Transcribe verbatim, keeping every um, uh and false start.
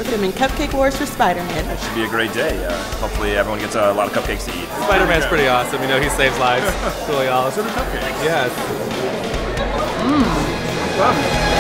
put him in Cupcake Wars for Spider-Man. It should be a great day. Uh, hopefully everyone gets a lot of cupcakes to eat. Spider-Man's pretty awesome. You know, he saves lives. It's really awesome. So do cupcakes. Yes. Mmm.